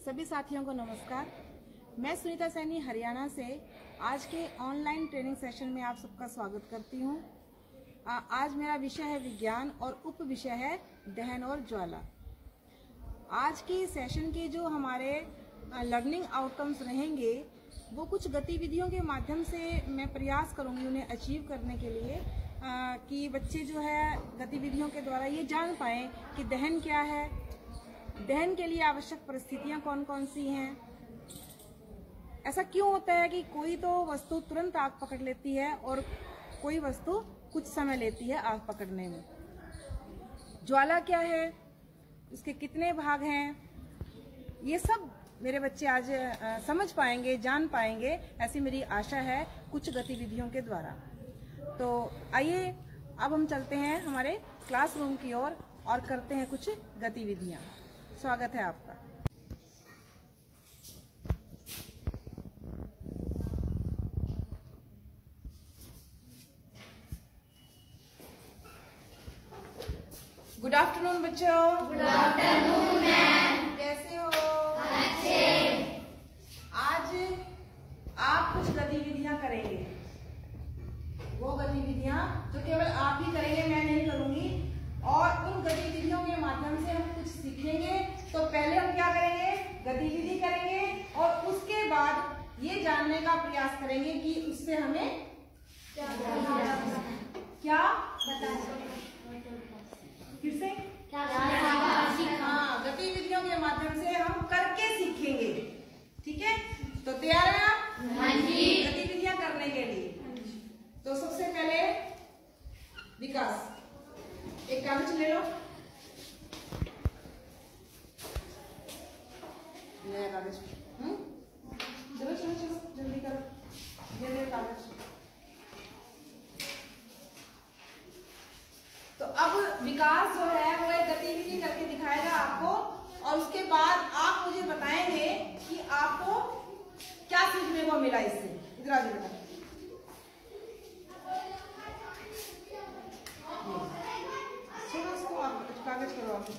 सभी साथियों को नमस्कार। मैं सुनीता सैनी हरियाणा से आज के ऑनलाइन ट्रेनिंग सेशन में आप सबका स्वागत करती हूँ। आज मेरा विषय है विज्ञान और उप विषय है दहन और ज्वाला। आज की सेशन के जो हमारे लर्निंग आउटकम्स रहेंगे वो कुछ गतिविधियों के माध्यम से मैं प्रयास करूँगी उन्हें अचीव करने के लिए कि बच्चे जो है गतिविधियों के द्वारा ये जान पाएँ कि दहन क्या है, दहन के लिए आवश्यक परिस्थितियां कौन कौन सी हैं, ऐसा क्यों होता है कि कोई तो वस्तु तुरंत आग पकड़ लेती है और कोई वस्तु कुछ समय लेती है आग पकड़ने में, ज्वाला क्या है, इसके कितने भाग हैं, ये सब मेरे बच्चे आज समझ पाएंगे, जान पाएंगे, ऐसी मेरी आशा है कुछ गतिविधियों के द्वारा। तो आइए अब हम चलते हैं हमारे क्लासरूम की ओर और करते हैं कुछ गतिविधियां। स्वागत है आपका। गुड आफ्टरनून बच्चों। Good afternoon ma'am. कैसे हो? अच्छे। आज आप कुछ गतिविधियां करेंगे, वो गतिविधियां जो केवल आप ही करेंगे, मैं नहीं करूंगी, और उन गतिविधियों के माध्यम से हम कुछ सीखेंगे। तो पहले हम क्या करेंगे, गतिविधि करेंगे और उसके बाद ये जानने का प्रयास करेंगे कि उससे हमें क्या फिर से हाँ, गतिविधियों के माध्यम से हम करके सीखेंगे। ठीक है, तो तैयार हैं आप? हाँ जी। गतिविधियां करने के लिए तो सबसे पहले विकास, एक कागज ले लो, नया कागज। चलो चलो चलो जल्दी करो, ये ले कागज। तो अब विकास जो है वो एक गतिविधि करके दिखाएगा आपको, और उसके बाद आप मुझे बताएंगे कि आपको क्या सीखने को मिला इससे। इधर आ जाओ, चलो इसको आप कागज करो आप।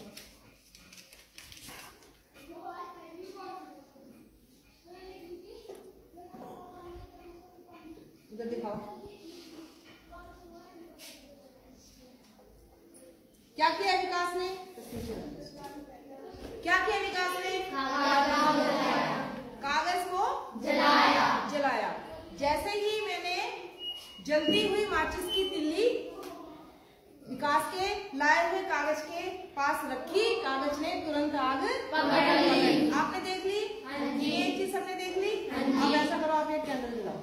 इधर दिखाओ, क्या किया विकास ने? क्या किया विकास ने? कागज को जलाया। जैसे ही मैंने जलती हुई माचिस की तिल्ली विकास के लाए हुए कागज के पास रखी, कागज ने तुरंत आग पकड़ ली। आपने देख ली? ये चीज सबने देख ली? अब ऐसा करो, आप एक कैंडल जलाओ।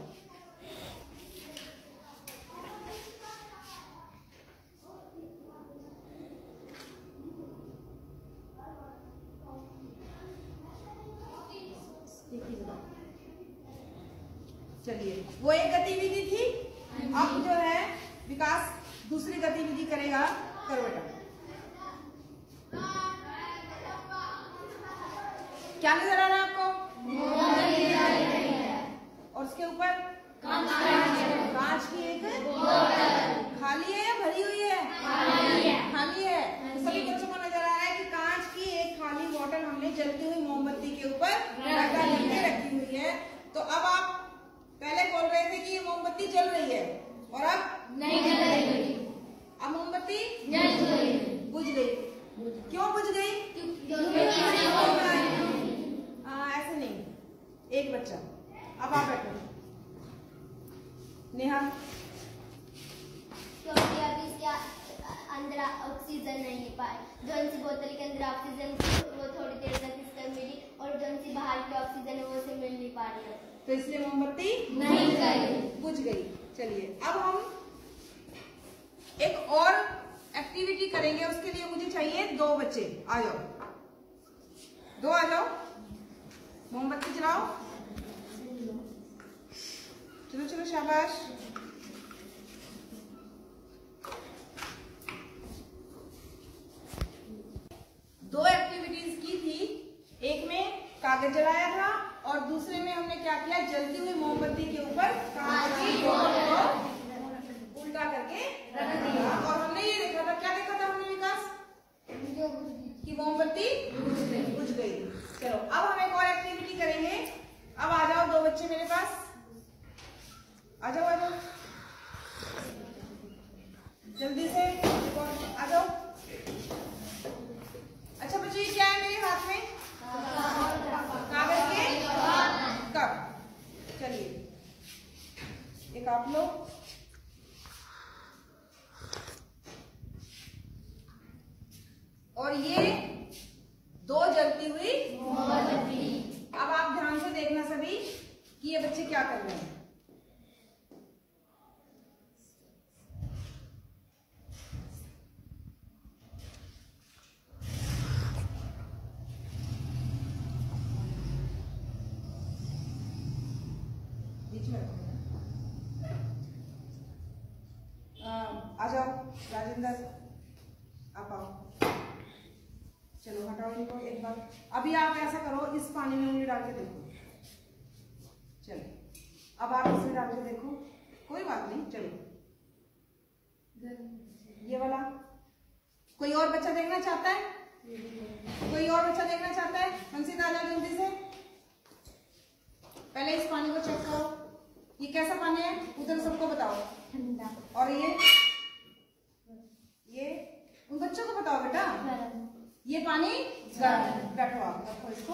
चलिए, वो एक गतिविधि थी। अब जो है विकास दूसरी गतिविधि करेगा। करो बेटा। क्या नजर आ रहा है आपको? और उसके ऊपर कांच की एक बोतल। खाली है या भरी हुई है? खाली है। तो सभी बच्चों को नजर आ रहा है कि कांच की एक खाली बोतल हमने जलती हुई मोमबत्ती के ऊपर रखी हुई है। तो अब आप पहले बोल रहे थे कि ये मोमबत्ती जल रही है और अब नहीं जल रही। अब मोमबत्ती बुझ गई। क्यों बुझ गई? ऐसे नहीं। एक बच्चा, अब आप बैठो। नेहा, क्योंकि अभी इसके अंदर ऑक्सीजन नहीं पाए, जो सी बोतल के अंदर ऑक्सीजन वो थोड़ी देर तक इसको मिली, और जो सी बाहर की ऑक्सीजन है वो उसे मिल नहीं पा रही है, तो इसलिए मोमबत्ती नहीं गई, बुझ गई। चलिए, अब हम एक और एक्टिविटी करेंगे। उसके लिए मुझे चाहिए 2 बच्चे। आ जाओ, 2 आ जाओ, मोमबत्ती जलाओ। चलो चलो, शाबाश। दो एक्टिविटीज की थी, एक में कागज जलाया था और दूसरे में हमने क्या किया, जलती हुई मोमबत्ती के ऊपर कांच की बोतल को उल्टा करके रख दिया। और हमने ये देखा था, क्या देखा था हमने विकास, कि मोमबत्ती बुझ गई। चलो अब हमें बच्चे क्या कर रहे हैं? आ जाओ राजेंद्र, आप आओ। चलो हटाओ इनको एक बार। अभी आप ऐसा करो, इस पानी में उंगली डाल के देखो। चलो अब आप इसमें डाल के देखो, कोई बात नहीं। चलो ये वाला कोई और बच्चा देखना चाहता है? कोई और बच्चा देखना चाहता है? हंसित आ जाओ जल्दी से। पहले इस पानी को चेक करो, ये कैसा पानी है उधर सबको बताओ। और ये उन बच्चों को बताओ बेटा, ये पानी गर्म। बैठो आप, रखो इसको।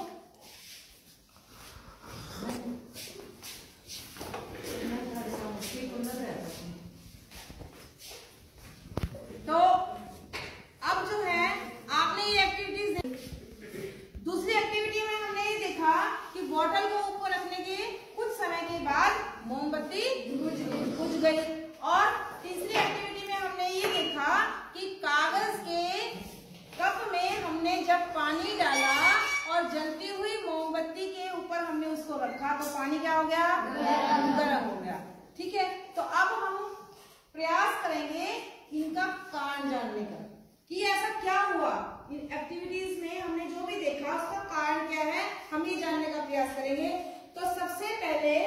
तो अब जो है आपने ये एक्टिविटीज, दूसरी एक्टिविटी में हमने ये देखा कि बॉटल को ऊपर रखने के कुछ समय के बाद मोमबत्ती बुझ गई। और तीसरी एक्टिविटी में हमने ये देखा कि कागज के कप में हमने जब पानी डाला और जलती हुई मोमबत्ती के ऊपर हमने उसको रखा तो पानी क्या हो गया? गर्म हो गया। ठीक है, तो अब हम प्रयास करेंगे इनका कारण जानने का कि ऐसा क्या हुआ। इन एक्टिविटीज में हमने जो भी देखा उसका कारण क्या है, हम ये जानने का प्रयास करेंगे। तो सबसे पहले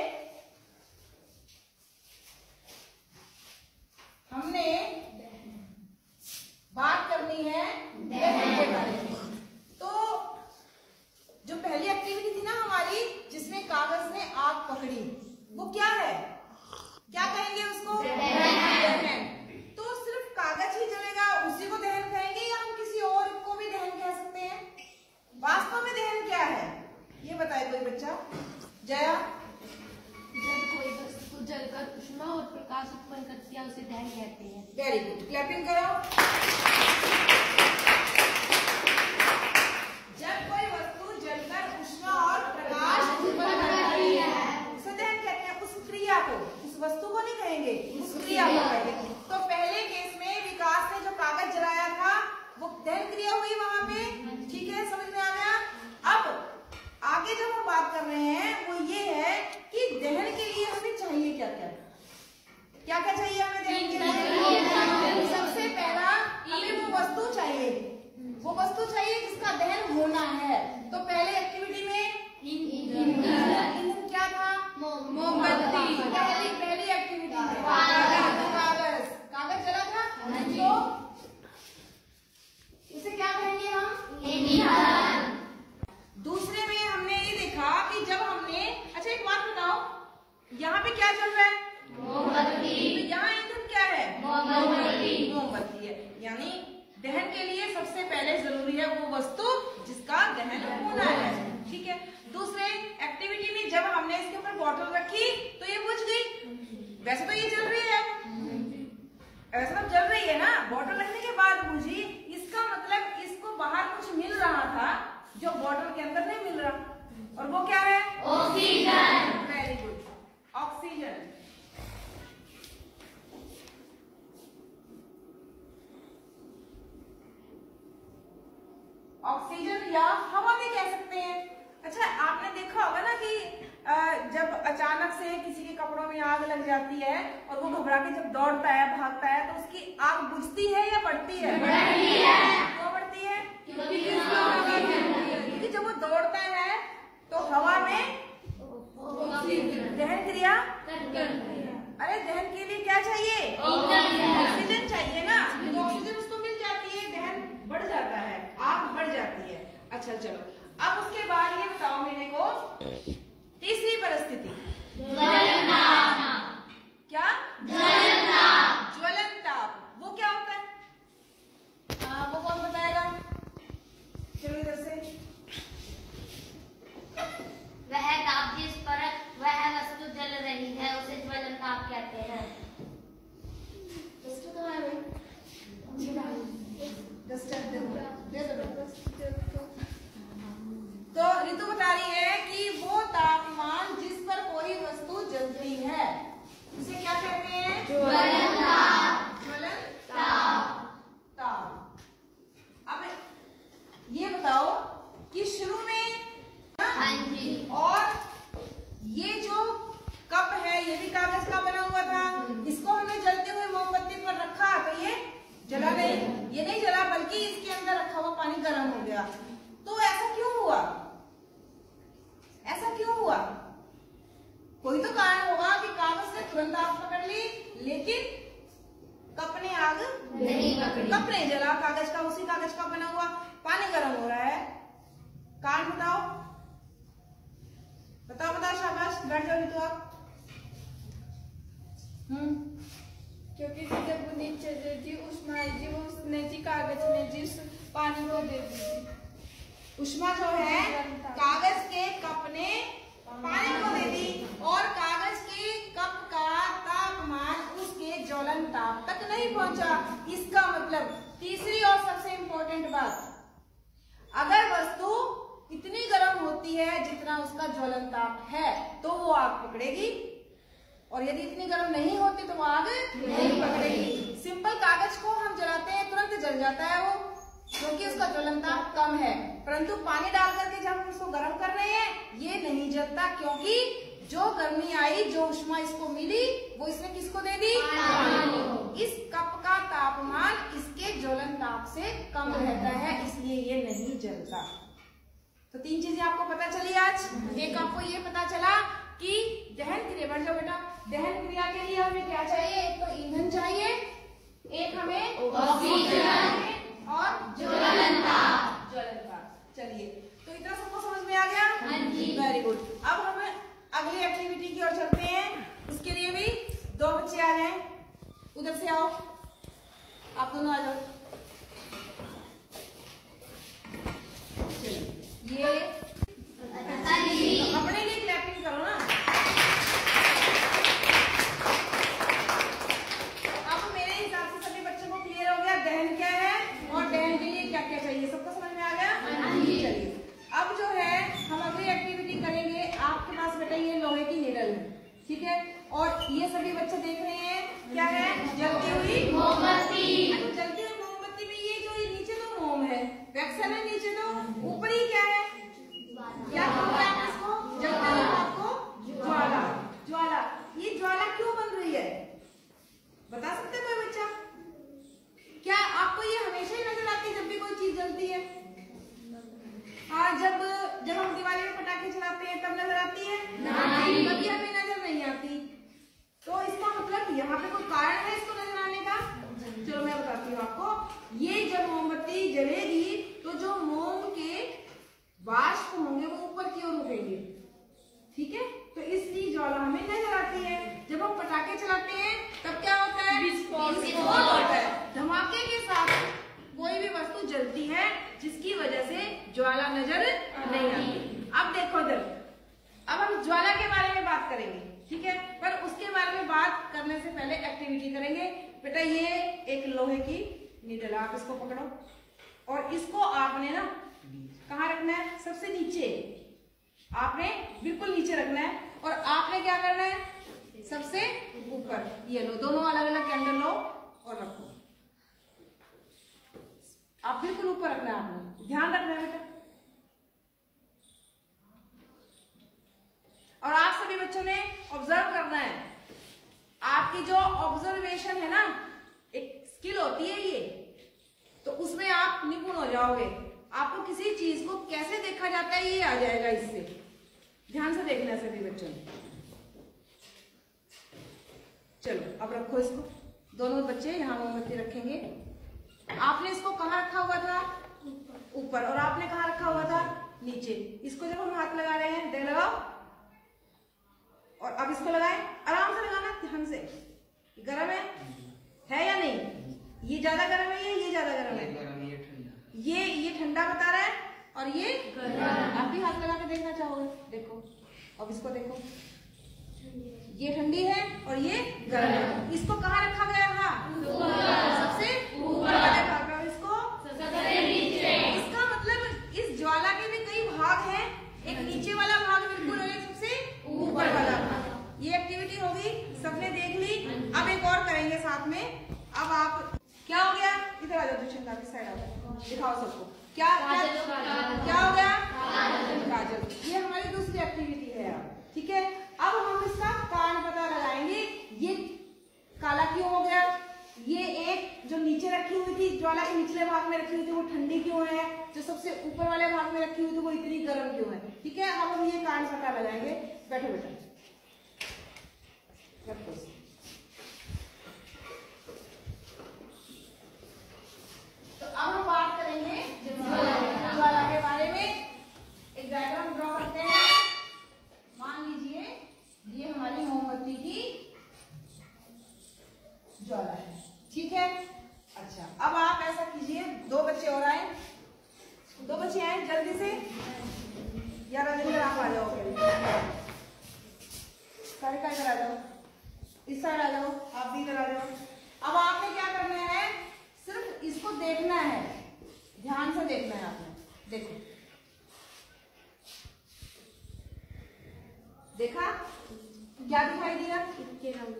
हमने बात करनी है दहन के बारे में। तो जो पहली एक्टिविटी थी ना हमारी, जिसमें कागज ने आग पकड़ी, वो क्या है? क्या कहेंगे उसको? दहन। तो सिर्फ कागज ही जलेगा उसी को दहन कहेंगे या हम किसी और को भी दहन कह सकते हैं? वास्तव में दहन क्या है ये बताए कोई बच्चा। जया, जब कोई वस्तु जलकर ऊष्मा और प्रकाश उत्पन्न करती है उसे दहन कहते हैं। वेरी गुड, क्लैपिंग करो। जब कोई वस्तु जलकर ऊष्मा और प्रकाश उत्पन्न करती है उसे दहन कहते हैं। उस क्रिया को, उस वस्तु को नहीं कहेंगे, उस क्रिया को कहेंगे। तो पहले केस में विकास ने जो कागज जलाया था वो दहन क्रिया हुई वहां पे। ठीक है, समझ में आ गया। अब आगे जब हम बात कर रहे हैं वो ये है कि दहन के लिए हमें चाहिए क्या क्या। क्या क्या चाहिए हमें दहन के लिए? सबसे पहला हमें वो वस्तु चाहिए, वो वस्तु चाहिए जिसका दहन होना है। तो पहले एक्टिविटी में ईंधन क्या था? मोमबत्ती। पहली एक्टिविटी में कागज जला था, तो इसे क्या कहेंगे हम? दूसरे में हमने ये देखा कि जब हमने, अच्छा एक बात बताओ, यहाँ पे क्या चल रहा है? मोमबत्ती। तो यहाँ ईंधन क्या है? मोमबत्ती है। यानी दहन के लिए सबसे पहले जरूरी है वो वस्तु जिसका दहन होना है। ठीक है, दूसरे एक्टिविटी में जब हमने इसके ऊपर बॉटल रखी तो ये बुझ गई। वैसे तो ये जल रही है, वैसे तो जल रही है ना, बॉटल रखने के बाद बुझी। इसका मतलब इसको बाहर कुछ मिल रहा था जो बॉटल के अंदर नहीं मिल रहा, और वो क्या है? Oxygen. Very good, oxygen. Oxygen या हवा भी कह सकते हैं। अच्छा, आपने देखा होगा ना कि जब अचानक से किसी के कपड़ों में आग लग जाती है और वो घबरा के जब दौड़ता है, भागता है, तो उसकी आग बुझती है या बढ़ती है? बढ़ती है। क्यों बढ़ती है? क्योंकि जब वो दौड़ता है तो हवा में दहन क्रिया। अरे दहन के लिए क्या चाहिए? ऑक्सीजन चाहिए ना, तो ऑक्सीजन उसको मिल जाती है, दहन बढ़ जाता है, आग बढ़ जाती है। अच्छा चलो, अब उसके बाद ये बताओ मेरे को, तीसरी परिस्थिति क्या? ज्वलन ताप। वो क्या होता है? वो कौन बताएगा? चलो इधर से। वह ताप जिस पर वह वस्तु जल रही है उसे ज्वलन ताप कहते हैं। तो ऋतु बता रही है कि वो ज्वलन ताप। अब ये बताओ कि शुरू में हाँ जी। और ये जो कप है ये भी कागज का बना हुआ था, इसको हमने जलते हुए मोमबत्ती पर रखा तो ये जला नहीं, ये नहीं जला बल्कि इसके अंदर रखा हुआ पानी गर्म हो गया। तो ऐसा क्यों हुआ? ऐसा क्यों हुआ? कोई तो कारण होगा कि कागज ने तुरंत आग पकड़ ली लेकिन कप ने आग नहीं पकड़ी। कप नहीं जला, कागज का उसी कागज का बना हुआ पानी गर्म हो रहा है। कारण बताओ बताओ बताओ, शाबाश, बैठ जाओ तो आप। क्योंकि जब वो नीचे जी उष्मा जी वो उसने जी कागज में जी पानी को दे दी। उष्मा जो है कागज के कप ने पानी को दे दी और कागज के कप का तापमान उसके ज्वलन ताप तक नहीं पहुंचा। इसका मतलब तीसरी और सबसे इंपॉर्टेंट बात, अगर वस्तु इतनी गर्म होती है जितना उसका ज्वलन ताप है तो वो आग पकड़ेगी, और यदि इतनी गर्म नहीं होती तो वो आग नहीं पकड़ेगी। सिंपल कागज को हम जलाते हैं तुरंत जल जाता है वो, क्योंकि उसका ज्वलन ताप कम है, परंतु पानी डाल करके जब हम उसको गर्म कर रहे हैं ये नहीं जलता, क्योंकि जो गर्मी आई, जो उष्मा इसको मिली वो इसने किसको दे दी? इस कप का तापमान इसके ज्वलन ताप से कम रहता है, इसलिए ये नहीं जलता। तो तीन चीजें आपको पता चली आज। एक आपको ये पता चला कि दहन क्रिया, बढ़ जाओ बेटा, दहन क्रिया के लिए हमें क्या चाहिए? एक तो ईंधन चाहिए, एक हमें ऑक्सीजन और ज्वलन ताप। चलिए, तो इतना सबको समझ में आ गया? हाँ जी। Very good. अब हम अगली एक्टिविटी की ओर चलते हैं। उसके लिए भी दो बच्चे आ जाएं, उधर से आओ, आप दोनों आ जाओ। ये अपने लिए क्लैपिंग करो ना। अब मेरे हिसाब से सभी बच्चों को क्लियर हो गया दहन क्या है और दहन के लिए क्या क्या चाहिए, सबको समझ में आ गया? चलिए, अब जो है हम अगली एक्टिविटी करेंगे। आपके पास बेटा ये लोहे की निडल है, ठीक है, और ये सभी बच्चे देख रहे हैं क्या है? जलती हुई मोमबत्ती। तो जलती हुई मोमबत्ती में ये जो नीचे तो मोम है, वैक्स है, नीचे तो ऊपर ही क्या है? क्या कहते हैं इसको? जलते हुए आपको ज्वाला। ज्वाला, ये ज्वाला क्यों बन रही है बता सकते कोई बच्चा? क्या आपको ये हमेशा ही नजर आती है जब भी कोई चीज जलती है? हाँ, जब हम दिवाली में पटाखे चलाते हैं तब नजर आती है, कभी हमें नजर नहीं आती। तो इसका मतलब यहाँ पे कोई कारण है इसको नजर आने का? चलो मैं बताती हूँ आपको। ये जब मोमबत्ती जलेगी तो जो मोम के वाष्प होंगे वो ऊपर की ओर उठेंगे, ठीक है, तो इसकी ज्वाला हमें नजर आती है। जब हम पटाखे चलाते हैं तब क्या होता है? विस्फोट होता है। धमाके के साथ कोई भी वस्तु जलती है जिसकी वजह से ज्वाला नजर नहीं आती। अब देखो इधर, अब हम ज्वाला के बारे में बात करेंगे, ठीक है, पर उसके बारे में बात करने से पहले एक्टिविटी करेंगे। बेटा ये एक लोहे की नीडल, आप इसको पकड़ो और इसको आपने ना कहाँ रखना है? सबसे नीचे, आपने बिल्कुल नीचे रखना है, और आपने क्या करना है? सबसे ऊपर। ये लो, दोनों अलग अलग कैंडल लो और रखो। आप बिल्कुल ऊपर रखना है, आपने ध्यान रखना है बेटा। और आप सभी बच्चों ने ऑब्जर्व करना है। आपकी जो ऑब्जर्वेशन है ना, एक स्किल होती है ये, तो उसमें आप निपुण हो जाओगे। आपको किसी चीज को कैसे देखा जाता है ये आ जाएगा इससे। ध्यान से देखना है सभी बच्चों ने। चलो अब रखो इसको, दोनों बच्चे यहाँ मोमबत्ती रखेंगे। आपने इसको कहाँ रखा हुआ था? ऊपर। और आपने कहाँ रखा हुआ था? नीचे। इसको जब हम हाथ लगा रहे हैं, देख लगाओ, और अब इसको लगाएं, आराम से लगाना, ध्यान से। गर्म है या नहीं? ये ज्यादा गर्म है, ये ज्यादा गर्म है? ये ठंडा बता रहा है और ये आप भी हाथ लगा के देखना चाहोगे? देखो, अब इसको देखो, ये ठंडी है और ये गर्म है। इसको कहाँ रखा गया था? सबसे ऊपर वाले भाग में, इसको सबसे नीचे। इसका मतलब इस ज्वाला के भी कई भाग हैं, एक नीचे वाला भाग बिल्कुल और एक सबसे ऊपर वाला भाग। ये एक्टिविटी होगी, सबने देख ली। अब एक और हाथ में। अब आप क्या हो गया, इधर आ जाओ, दुष्यंत की साइड आ जाओ, दिखाओ सबको क्या क्या हो गया, काजल। ये हमारी दूसरी एक्टिविटी है। ठीक है, अब हम इसका कारण पता लगाएंगे। ये काला क्यों हो गया, ये एक जो नीचे रखी हुई थी, ज्वाला के निचले भाग में रखी हुई थी, वो ठंडी क्यों है, जो सबसे ऊपर वाले भाग में रखी हुई थी वो इतनी गर्म क्यों है। ठीक है, अब हम ये कारण पता लगाएंगे। बैठो बेटा, तो अब हम बात करेंगे ज्वाला के बारे में। एक डायग्राम ड्रॉ करते हैं। मान लीजिए ये हमारी मोमबत्ती की ज्वाला है। ठीक है, अच्छा अब आप ऐसा कीजिए, दो बच्चे और आए, दो बच्चे आए जल्दी से। या राजेंद्र आप आ जाओ, सारे का इधर आ जाओ, इस साइड आ जाओ, आप भी इधर आ जाओ। अब आपने क्या करना है, सिर्फ इसको देखना है, ध्यान से देखना है आपने। देखो, देखा क्या दिखाई दिया, इनके रंग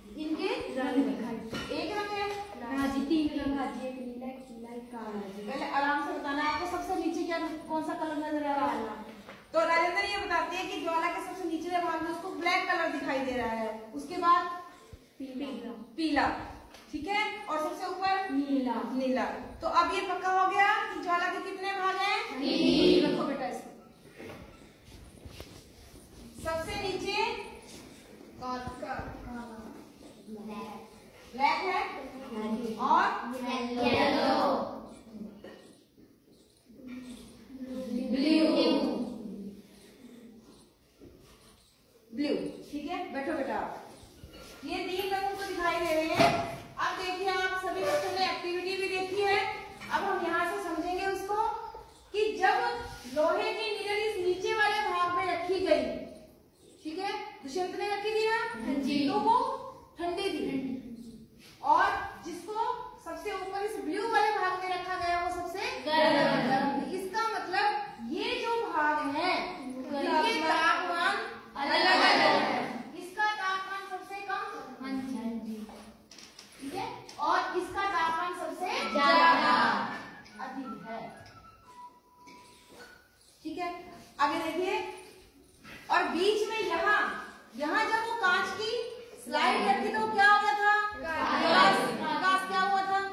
एक रंग है, तीन रंग आती है, पहले आराम से बताना है आपको। सबसे नीचे क्या, कौन सा कलर नजर आ रहा है, तो राजेंद्र ये बताते हैं कि ज्वाला के सबसे निचले भाग में उसको ब्लैक कलर दिखाई दे रहा है, उसके बाद पीला, ठीक है, और सबसे ऊपर नीला। तो अब ये पक्का हो गया कि ज्वाला के कितने भाग हैं, रखो बेटा इसको। सबसे नीचे ब्लैक है और ब्लू। ठीक है, बैठो बेटा, ये तीन रंगों को दिखाई दे रहे हैं। अब देखिए, आप सभी बच्चों ने एक्टिविटी भी देखी है। अब हम यहाँ से समझेंगे उसको कि जब लोहे की नीडल इस नीचे वाले भाग में रखी गई, ठीक है, दुष्यंत ने रखी थी ना, तो वो ठंडी थी, और जिसको सबसे ऊपर इस ब्लू वाले भाग में रखा गया वो सबसे गर्म थी। इसका मतलब ये जो भाग है इनके तापमान अलग अलग है। इसका तापमान सबसे कम, ठीक है, और इसका तापमान सबसे ज्यादा अधिक है। ठीक है, आगे देखिए, और बीच में यहाँ जब वो कांच की स्लाइड रखी तो क्या हो गया था, प्रकाश क्या हुआ था,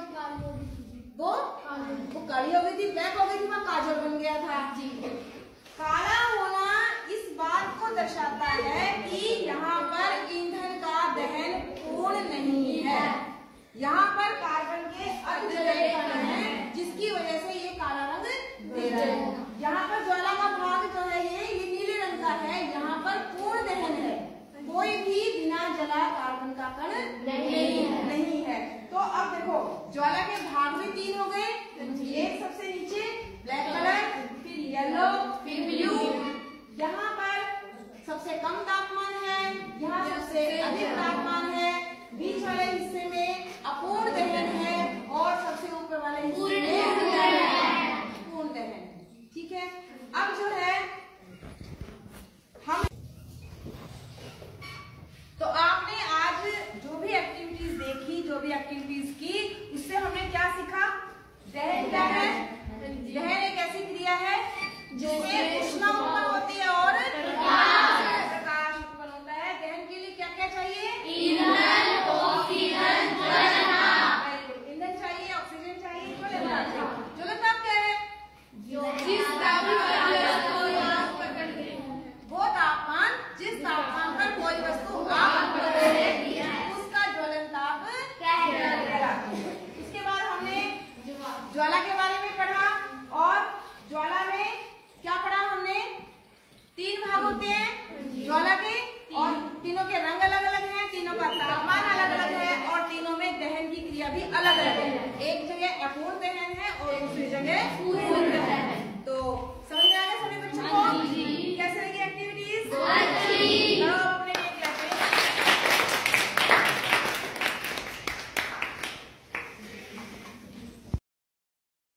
वो काली हो गई थी, ब्लैक हो गई थी, वहाँ काजल बन गया था। काला होना इस बात को दर्शाता है कि यहाँ पर ईंधन का दहन पूर्ण नहीं है, यहाँ पर कार्बन के अर्धजलीय कण हैं, जिसकी वजह से ये काला रंग दे रहा है। यहाँ पर ज्वाला का भाग जो है ये नीले रंग का है, यहाँ पर पूर्ण दहन है, कोई भी बिना जला कार्बन का कण नहीं है। तो अब देखो, ज्वाला के भाग भी तीन हो गए, एक सबसे नीचे ब्लैक कलर, फिर येलो, फिर ब्लू। यहाँ पर सबसे कम तापमान है, यहाँ सबसे अधिक तापमान है, बीच वाले हिस्से में अपूर्ण दहन है, और सबसे ऊपर वाले हिस्से में पूर्ण दहन है। ठीक है, अब जो है हम, तो आपने आज जो भी एक्टिविटीज देखी, जो भी एक्टिविटीज की, उससे हमने क्या सीखा, दहन क्या है, दहन एक ऐसी क्रिया है जिसमें ऊष्मा उत्पन्न होती है और प्रकाश उत्पन्न होता है। दहन के लिए क्या क्या चाहिए, ईंधन, ऑक्सीजन, ज्वलनता। ईंधन चाहिए, ऑक्सीजन चाहिए, ज्वलनता। ज्वलनता क्या है, वो तापमान जिस तापमान पर कोई वस्तु आग पकड़ती है उसका ज्वलनताप कहलाता है। इसके बाद हमने ज्वाला के बारे में पढ़ा, और ज्वाला में क्या पढ़ा हमने, तीन भाग होते हैं ज्वाला के, और तीनों के रंग अलग अलग हैं, तीनों का तापमान अलग अलग है, और तीनों में दहन की क्रिया भी अलग अलग